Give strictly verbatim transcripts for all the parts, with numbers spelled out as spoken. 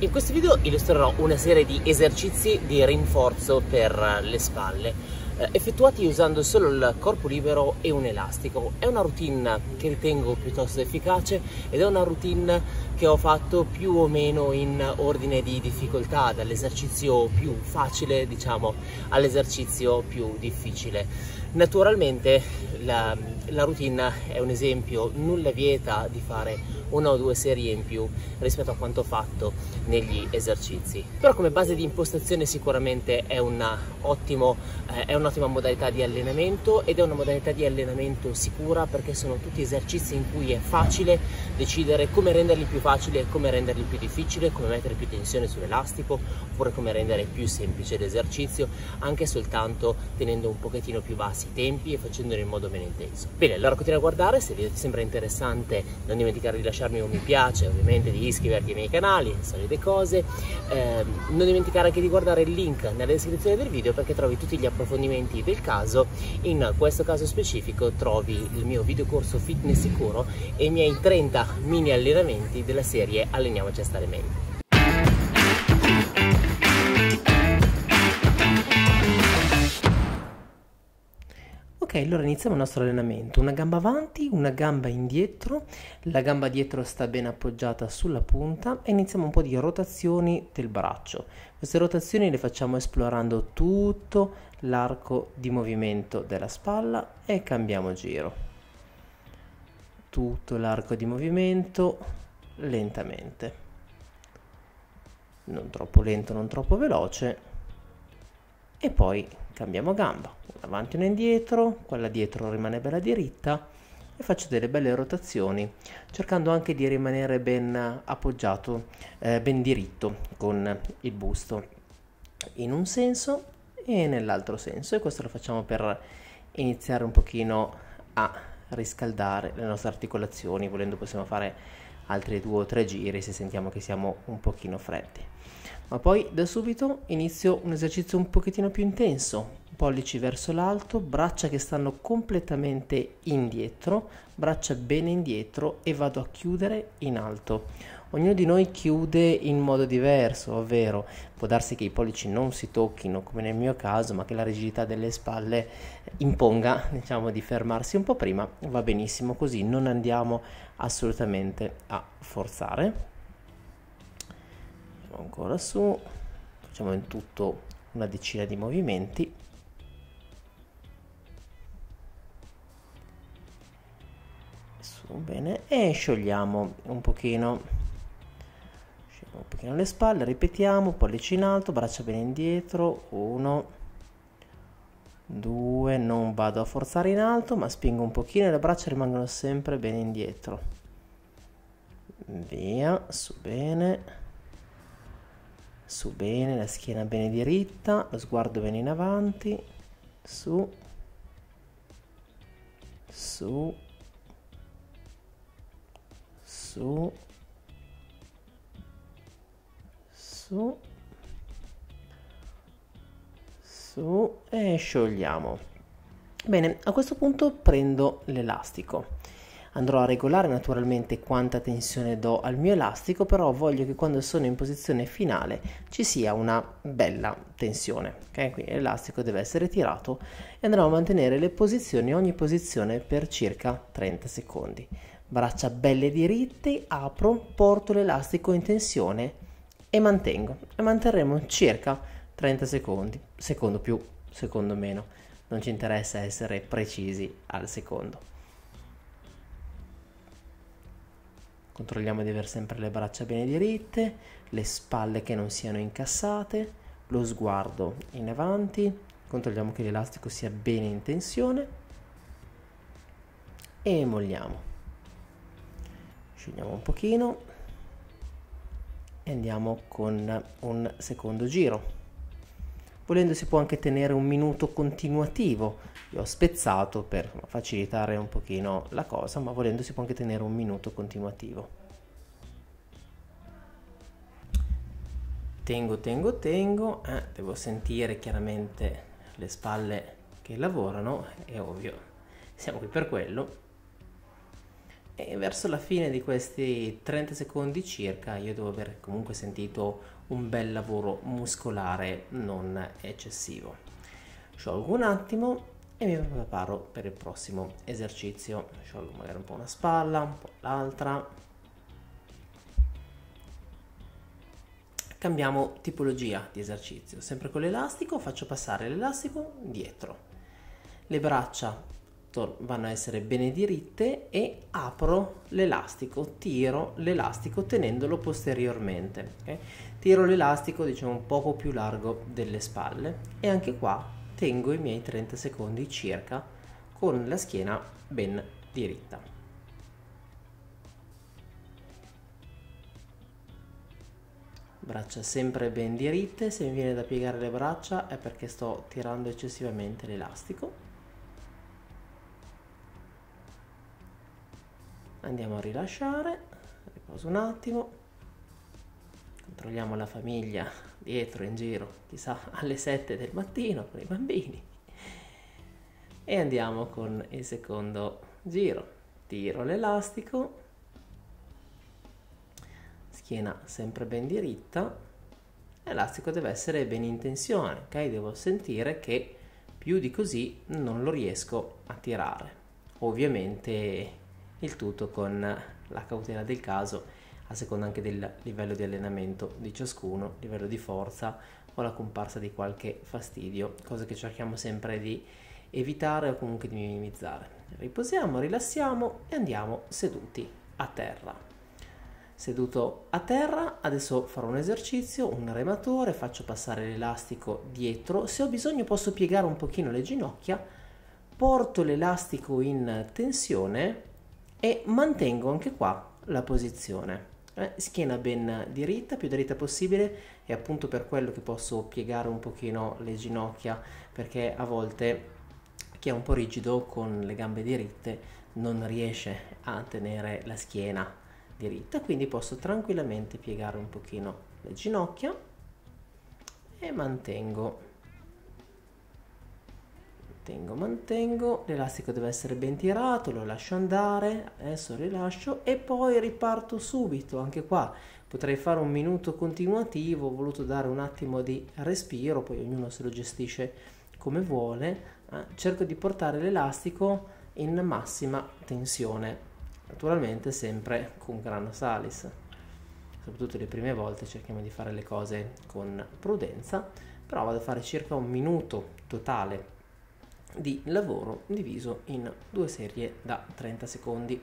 In questo video illustrerò una serie di esercizi di rinforzo per le spalle, eh, effettuati usando solo il corpo libero e un elastico. È una routine che ritengo piuttosto efficace ed è una routine che ho fatto più o meno in ordine di difficoltà, dall'esercizio più facile, diciamo, all'esercizio più difficile. Naturalmente la, la routine è un esempio, nulla vieta di fare una o due serie in più rispetto a quanto fatto negli esercizi, però come base di impostazione sicuramente è una ottimo, eh, è un'ottima modalità di allenamento ed è una modalità di allenamento sicura, perché sono tutti esercizi in cui è facile decidere come renderli più facili e come renderli più difficili, come mettere più tensione sull'elastico oppure come rendere più semplice l'esercizio, anche soltanto tenendo un pochettino più bassi i tempi e facendolo in modo meno intenso. Bene, allora continua a guardare, se vi sembra interessante non dimenticare di lasciarmi un mi piace, ovviamente di iscriverti ai miei canali, solite cose, eh, non dimenticare anche di guardare il link nella descrizione del video, perché trovi tutti gli approfondimenti del caso. In questo caso specifico trovi il mio videocorso fitness sicuro e i miei trenta mini allenamenti della serie Alleniamoci a stare meglio. Ok, allora iniziamo il nostro allenamento. Una gamba avanti, una gamba indietro, la gamba dietro sta ben appoggiata sulla punta e iniziamo un po' di rotazioni del braccio. Queste rotazioni le facciamo esplorando tutto l'arco di movimento della spalla e cambiamo giro. Tutto l'arco di movimento lentamente. Non troppo lento, non troppo veloce. E poi cambiamo gamba, una avanti e una indietro, quella dietro rimane bella diritta e faccio delle belle rotazioni, cercando anche di rimanere ben appoggiato, eh, ben diritto con il busto in un senso e nell'altro senso, e questo lo facciamo per iniziare un pochino a riscaldare le nostre articolazioni. Volendo possiamo fare altri due o tre giri se sentiamo che siamo un pochino freddi. Ma poi da subito inizio un esercizio un pochettino più intenso, pollici verso l'alto, braccia che stanno completamente indietro, braccia bene indietro e vado a chiudere in alto. Ognuno di noi chiude in modo diverso, ovvero può darsi che i pollici non si tocchino come nel mio caso, ma che la rigidità delle spalle imponga, diciamo, di fermarsi un po' prima. Va benissimo così, non andiamo assolutamente a forzare. Ancora su, facciamo in tutto una decina di movimenti. Su, bene, e sciogliamo un pochino, sciogliamo un pochino le spalle, ripetiamo, pollici in alto, braccia bene indietro, uno, due, non vado a forzare in alto, ma spingo un pochino e le braccia rimangono sempre bene indietro. Via, su, bene. Su, bene, la schiena bene diritta, lo sguardo bene in avanti, su, su, su, su, su e sciogliamo. Bene, a questo punto prendo l'elastico. Andrò a regolare naturalmente quanta tensione do al mio elastico, però voglio che quando sono in posizione finale ci sia una bella tensione. Ok, quindi l'elastico deve essere tirato e andrò a mantenere le posizioni, ogni posizione per circa trenta secondi. Braccia belle diritte, apro, porto l'elastico in tensione e mantengo. E manterremo circa trenta secondi, secondo più, secondo meno. Non ci interessa essere precisi al secondo. Controlliamo di avere sempre le braccia bene diritte, le spalle che non siano incassate, lo sguardo in avanti, controlliamo che l'elastico sia bene in tensione e molliamo. Sciogliamo un pochino e andiamo con un secondo giro. Volendo si può anche tenere un minuto continuativo. Io ho spezzato per facilitare un pochino la cosa, ma volendo si può anche tenere un minuto continuativo. Tengo, tengo, tengo, eh, devo sentire chiaramente le spalle che lavorano, è ovvio, siamo qui per quello. e verso la fine di questi trenta secondi circa io devo aver comunque sentito un bel lavoro muscolare non eccessivo. Sciolgo un attimo e mi preparo per il prossimo esercizio. Sciolgo magari un po' una spalla, un po' l'altra. Cambiamo tipologia di esercizio. Sempre con l'elastico faccio passare l'elastico dietro. Le braccia vanno a essere bene diritte e apro l'elastico, tiro l'elastico tenendolo posteriormente. Okay? Tiro l'elastico diciamo un poco più largo delle spalle e anche qua tengo i miei trenta secondi circa con la schiena ben diritta. Braccia sempre ben diritte, se mi viene da piegare le braccia è perché sto tirando eccessivamente l'elastico. Andiamo a rilasciare, riposo un attimo, controlliamo la famiglia dietro in giro, chissà alle sette del mattino con i bambini, e andiamo con il secondo giro. Tiro l'elastico, schiena sempre ben diritta, l'elastico deve essere ben in tensione, ok? Devo sentire che più di così non lo riesco a tirare. Ovviamente il tutto con la cautela del caso, a seconda anche del livello di allenamento di ciascuno, livello di forza o la comparsa di qualche fastidio, cosa che cerchiamo sempre di evitare o comunque di minimizzare. Riposiamo, rilassiamo e andiamo seduti a terra. Seduto a terra, adesso farò un esercizio, un rematore, faccio passare l'elastico dietro, se ho bisogno posso piegare un pochino le ginocchia, porto l'elastico in tensione e mantengo anche qua la posizione. Eh, schiena ben diritta, più diritta possibile, e appunto per quello che posso piegare un pochino le ginocchia, perché a volte chi è un po' rigido con le gambe diritte non riesce a tenere la schiena diritta, quindi posso tranquillamente piegare un pochino le ginocchia e mantengo. Mantengo, mantengo, l'elastico deve essere ben tirato, lo lascio andare, adesso rilascio e poi riparto subito. Anche qua potrei fare un minuto continuativo, ho voluto dare un attimo di respiro, poi ognuno se lo gestisce come vuole. Eh, cerco di portare l'elastico in massima tensione, naturalmente sempre con grano salis. Soprattutto le prime volte cerchiamo di fare le cose con prudenza, però vado a fare circa un minuto totale di lavoro diviso in due serie da trenta secondi,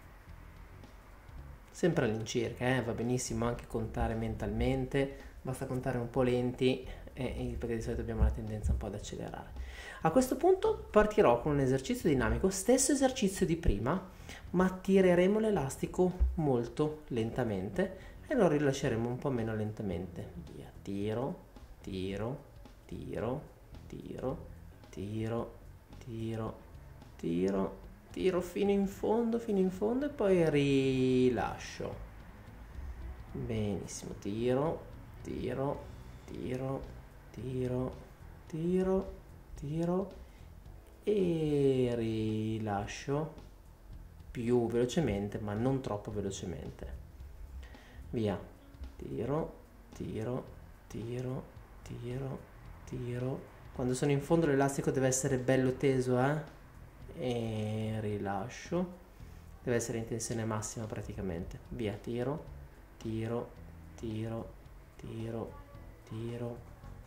sempre all'incirca, eh? Va benissimo anche contare mentalmente, basta contare un po' lenti, eh, perché di solito abbiamo la tendenza un po' ad accelerare. A questo punto partirò con un esercizio dinamico, stesso esercizio di prima, ma tireremo l'elastico molto lentamente e lo rilasceremo un po' meno lentamente. Via, tiro, tiro, tiro, tiro, tiro, tiro, tiro, tiro fino in fondo, fino in fondo e poi rilascio. Benissimo, tiro, tiro, tiro, tiro, tiro, tiro e rilascio più velocemente, ma non troppo velocemente. Via, tiro, tiro, tiro, tiro, tiro. Quando sono in fondo l'elastico deve essere bello teso, eh? E rilascio. Deve essere in tensione massima praticamente. Via, tiro, tiro, tiro, tiro, tiro.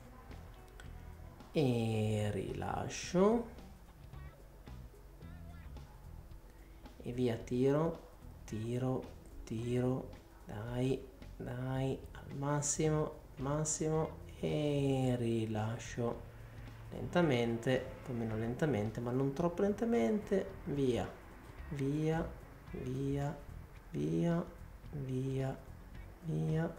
E rilascio. E via, tiro, tiro, tiro. Dai, dai, al massimo, massimo. E rilascio. Lentamente, un po' meno lentamente, ma non troppo lentamente, via, via, via, via, via, via,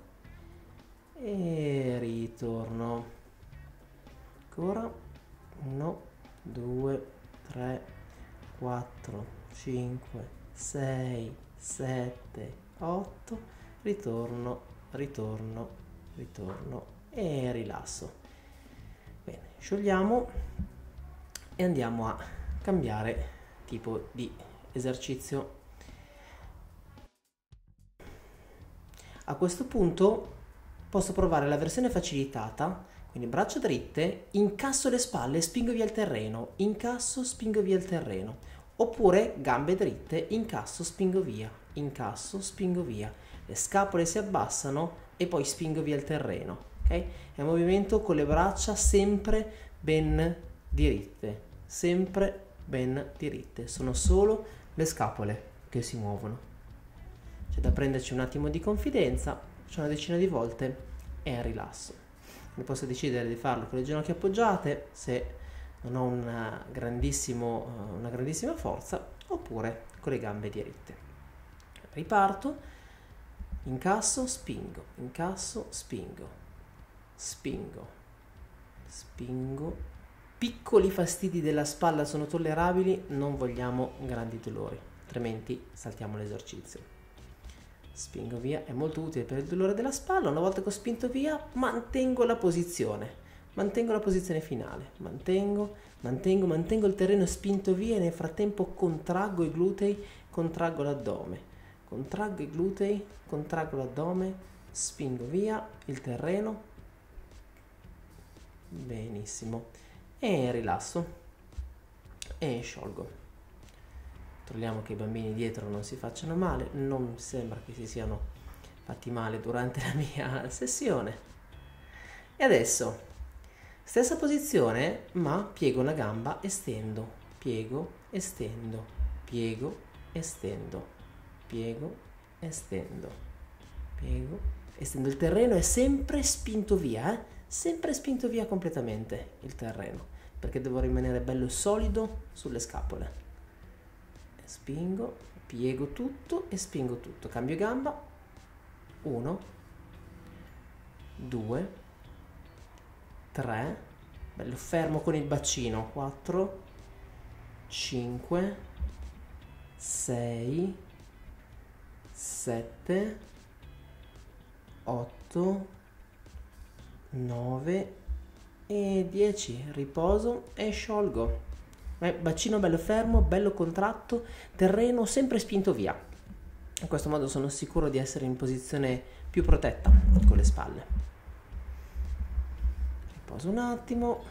e ritorno. Ancora, uno, due, tre, quattro, cinque, sei, sette, otto, ritorno, ritorno, ritorno e rilasso. Bene, sciogliamo e andiamo a cambiare tipo di esercizio. A questo punto posso provare la versione facilitata, quindi braccia dritte, incasso le spalle e spingo via il terreno, incasso, spingo via il terreno, oppure gambe dritte, incasso, spingo via, incasso, spingo via, le scapole si abbassano e poi spingo via il terreno, ok? È un movimento con le braccia sempre ben diritte, sempre ben diritte, sono solo le scapole che si muovono. C'è da prenderci un attimo di confidenza, faccio una decina di volte e rilasso. Mi posso decidere di farlo con le ginocchia appoggiate se non ho una, grandissimo, una grandissima forza, oppure con le gambe diritte. Riparto, incasso, spingo, incasso, spingo, spingo, spingo. Piccoli fastidi della spalla sono tollerabili, non vogliamo grandi dolori, altrimenti saltiamo l'esercizio. Spingo via, è molto utile per il dolore della spalla. Una volta che ho spinto via, mantengo la posizione, mantengo la posizione finale, mantengo, mantengo, mantengo il terreno spinto via e nel frattempo contraggo i glutei, contraggo l'addome, contraggo i glutei, contraggo l'addome, spingo via il terreno, benissimo, e rilasso e sciolgo. Controlliamo che i bambini dietro non si facciano male, non sembra che si siano fatti male durante la mia sessione. E adesso, stessa posizione, ma piego una gamba, estendo, piego, estendo, piego, estendo, piego, estendo, piego, estendo. Il terreno è sempre spinto via, eh? Sempre spinto via completamente il terreno, perché devo rimanere bello solido sulle scapole. Spingo, piego tutto e spingo tutto. Cambio gamba. uno, due, tre. Bello fermo con il bacino. quattro, cinque, sei, sette, otto, nove e dieci. Riposo e sciolgo. Bacino bello fermo, bello contratto, terreno sempre spinto via. In questo modo sono sicuro di essere in posizione più protetta con le spalle. Riposo un attimo.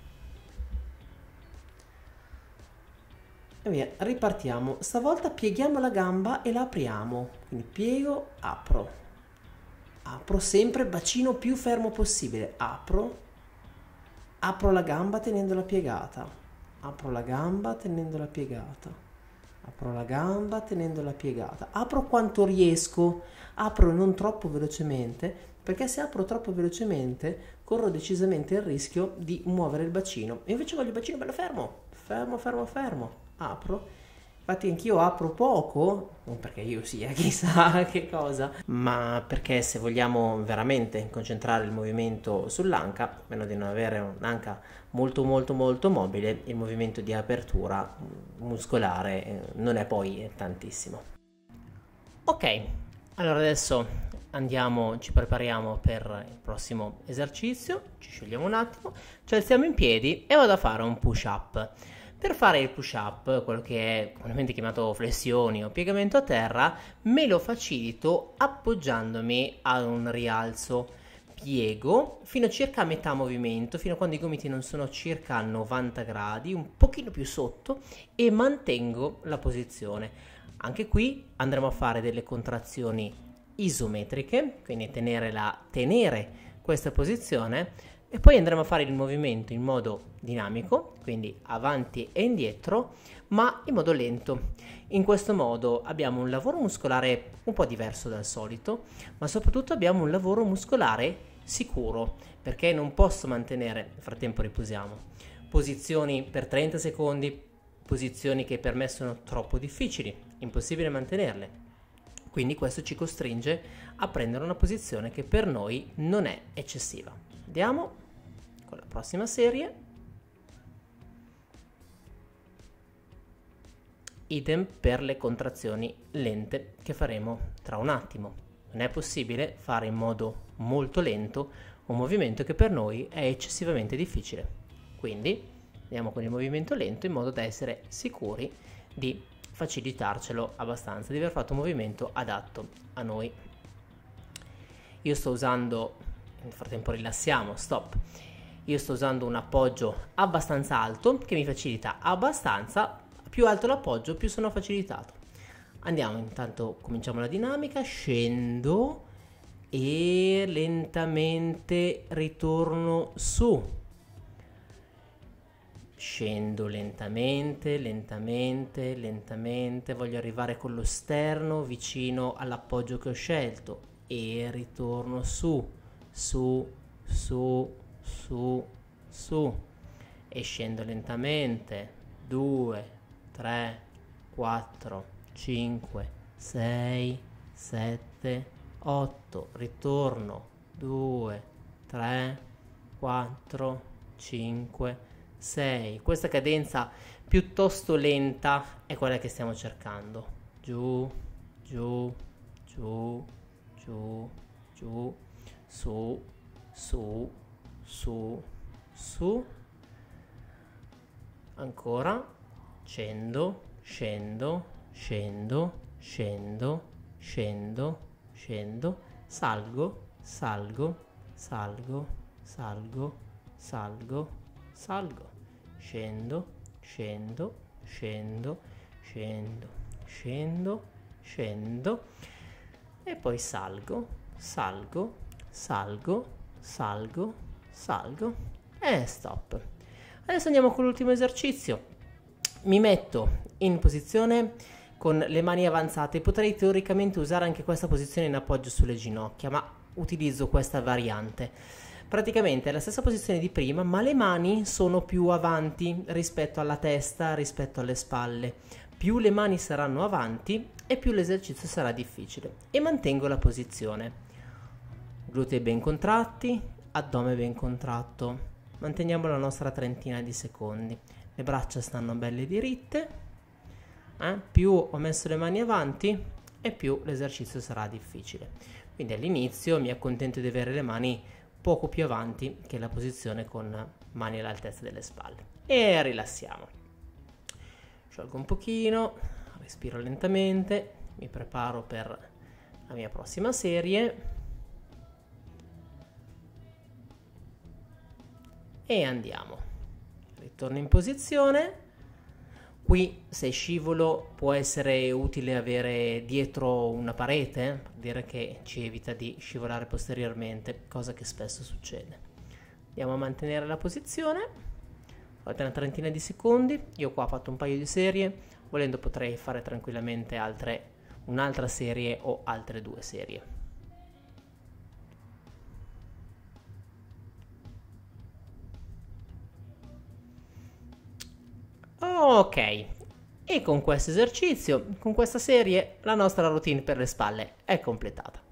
E via, ripartiamo. Stavolta pieghiamo la gamba e la apriamo. Quindi piego, apro. Apro sempre bacino più fermo possibile. Apro. Apro la gamba tenendola piegata. Apro la gamba tenendola piegata, apro la gamba tenendola piegata, apro quanto riesco, apro non troppo velocemente, perché se apro troppo velocemente corro decisamente il rischio di muovere il bacino. E invece voglio il bacino bello fermo, fermo, fermo, fermo, apro. Infatti anch'io apro poco, non perché io sia chissà che cosa, ma perché se vogliamo veramente concentrare il movimento sull'anca, a meno di non avere un'anca molto molto molto mobile, il movimento di apertura muscolare non è poi tantissimo. Ok, allora adesso andiamo, ci prepariamo per il prossimo esercizio, ci sciogliamo un attimo, ci alziamo in piedi e vado a fare un push up. Per fare il push up, quello che è comunemente chiamato flessioni o piegamento a terra, me lo facilito appoggiandomi a un rialzo. Piego fino a circa a metà movimento, fino a quando i gomiti non sono circa a novanta gradi, un pochino più sotto, e mantengo la posizione. Anche qui andremo a fare delle contrazioni isometriche, quindi tenere, la, tenere questa posizione, e poi andremo a fare il movimento in modo dinamico, quindi avanti e indietro, ma in modo lento. In questo modo abbiamo un lavoro muscolare un po' diverso dal solito, ma soprattutto abbiamo un lavoro muscolare sicuro, perché non posso mantenere, nel frattempo riposiamo, posizioni per trenta secondi, posizioni che per me sono troppo difficili, impossibile mantenerle. Quindi questo ci costringe a prendere una posizione che per noi non è eccessiva. Andiamo con la prossima serie. Idem per le contrazioni lente che faremo tra un attimo. Non è possibile fare in modo molto lento un movimento che per noi è eccessivamente difficile. Quindi andiamo con il movimento lento in modo da essere sicuri di facilitarcelo abbastanza, di aver fatto un movimento adatto a noi. Io sto usando, nel frattempo rilassiamo, stop. Io sto usando un appoggio abbastanza alto che mi facilita abbastanza. Più alto l'appoggio, più sono facilitato. Andiamo, intanto cominciamo la dinamica, scendo e lentamente ritorno su. Scendo lentamente, lentamente, lentamente, voglio arrivare con lo sterno vicino all'appoggio che ho scelto e ritorno su, su, su, su, su e scendo lentamente, due, tre, quattro, cinque, sei, sette, otto, ritorno, due, tre, quattro, cinque, sei. Questa cadenza piuttosto lenta è quella che stiamo cercando. Giù, giù, giù, giù, giù, su, su, su, su. Ancora. Scendo, scendo, scendo, scendo, scendo, scendo, salgo, salgo, salgo, salgo, salgo, salgo, scendo, scendo, scendo, scendo, scendo, scendo e poi salgo, salgo, salgo, salgo, salgo e stop. Adesso andiamo con l'ultimo esercizio. Mi metto in posizione con le mani avanzate. Potrei teoricamente usare anche questa posizione in appoggio sulle ginocchia, ma utilizzo questa variante. Praticamente è la stessa posizione di prima, ma le mani sono più avanti rispetto alla testa, rispetto alle spalle. Più le mani saranno avanti e più l'esercizio sarà difficile. E mantengo la posizione. Glutei ben contratti, addome ben contratto. Manteniamo la nostra trentina di secondi. Le braccia stanno belle diritte. Eh? Più ho messo le mani avanti e più l'esercizio sarà difficile. Quindi all'inizio mi accontento di avere le mani poco più avanti che la posizione con mani all'altezza delle spalle e rilassiamo. Sciolgo un pochino, respiro lentamente, mi preparo per la mia prossima serie e andiamo. Ritorno in posizione. Qui se scivolo può essere utile avere dietro una parete, per dire che ci evita di scivolare posteriormente, cosa che spesso succede. Andiamo a mantenere la posizione, fate una trentina di secondi, io qua ho fatto un paio di serie, volendo potrei fare tranquillamente altre, un'altra serie o altre due serie. Ok, e con questo esercizio, con questa serie, la nostra routine per le spalle è completata.